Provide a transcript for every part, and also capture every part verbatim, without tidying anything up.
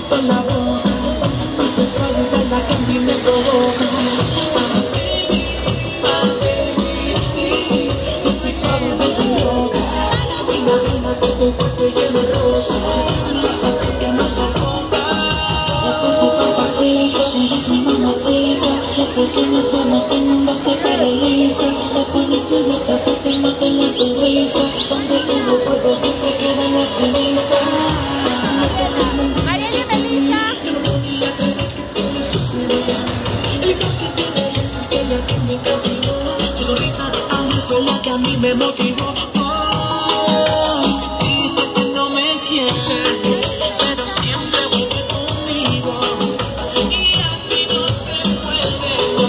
besito en la boca, esa suavidad la que a mí me provoca. Tu cuerpo lleno de rosa, así que no sofoca. Con tu papacito, eres mi mamacita. Después que nos vemos el mundo se paraliza. Te pones tu blusa, se te mata la sonrisa. Donde tengo fuego siempre queda la ceniza. Mariela y Melissa. El toque de belleza fue la que me cautivó. Tu sonrisa a mí fue la que a mí me motivó. Pero siempre vuelve conmigo y así no se puede, no.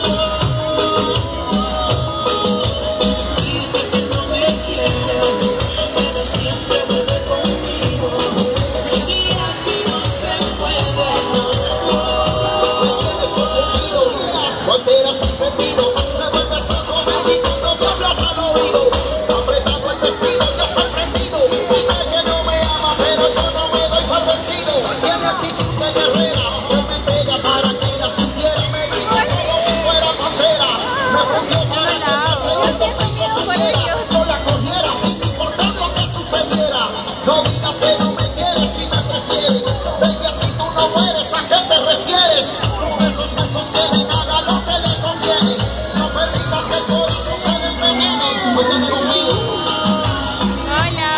Dice que no me quieres, pero siempre vuelve conmigo y así no se puede, no. Me tienes confundido, no alteras mis sentidos, me vuelves a comer y cuando me hablas al oído, apretado el vestido y has sorprendido. Dice que no me ama, pero yo no me doy por vencido. Tiene actitud de guerrera, se me pega para que la sintiera. Me dijo como si fuera pantera, me prendió para que se vuelva peso sintiera. Yo la cogiera sin importar lo que sucediera. No digas que no me quieres si me prefieres. Venga, si tú no mueres, ¿a qué te refieres? Tus besos me sostienen, haga lo que le conviene. No permitas que el corazón se le envenene. Suéltate conmigo. Hola.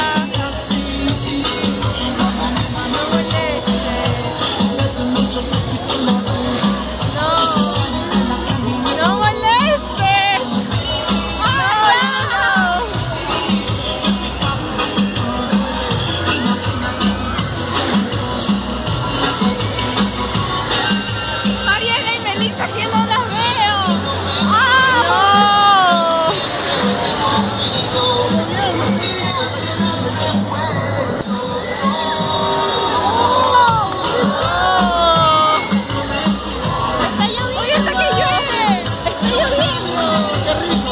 No molestes. Mucho besito en la boca. No. No molestes. No, no. Mariela y Melissa, que no las veo. ¡Ah! No. Está lloviendo. Oye, hasta que llueve. Está lloviendo. Qué rico.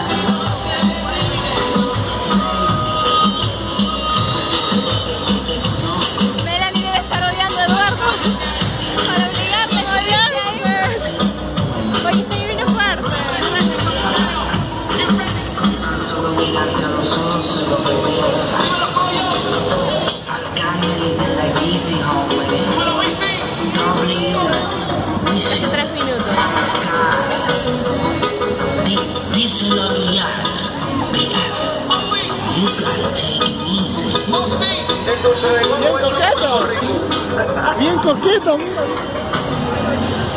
Melanie debe estar odiando a Eduardo para obligarle a odiarme. Oye, está lloviendo fuerte. Solo mirarte a los ojos se lo piensas. I got anything like easy home with it. Don't leave it. We Hace should tres minutos. sky. Di- Díselo a Rihanna. B F. You gotta take it easy. Bien coqueto. Bien coqueto, mira.